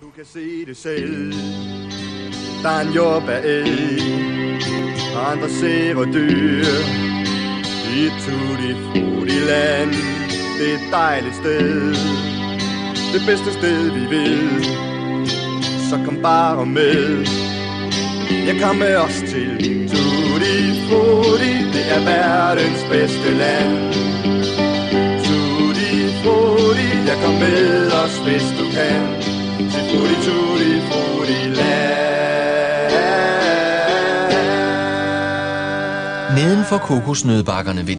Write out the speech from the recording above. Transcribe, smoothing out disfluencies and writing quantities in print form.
Du kan se det selv. Der er en jordbærelg og andre sæver dyr i et tutti-frutti-land. Det er et dejligt sted, det bedste sted vi vil. Så kom bare med. Jeg kom med os til Tutti-Frutti. Det er verdens bedste land. Tutti-Frutti, jeg kom med os, hvis du kan. Til Tutti-Frutti-Land. Neden for kokosnødbakkerne ved